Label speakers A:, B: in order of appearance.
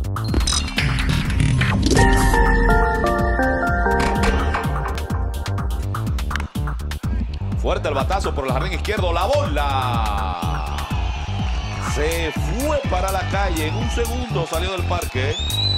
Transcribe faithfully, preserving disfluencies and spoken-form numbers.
A: Fuerte el batazo por el jardín izquierdo. La bola se fue para la calle. En un segundo salió del parque.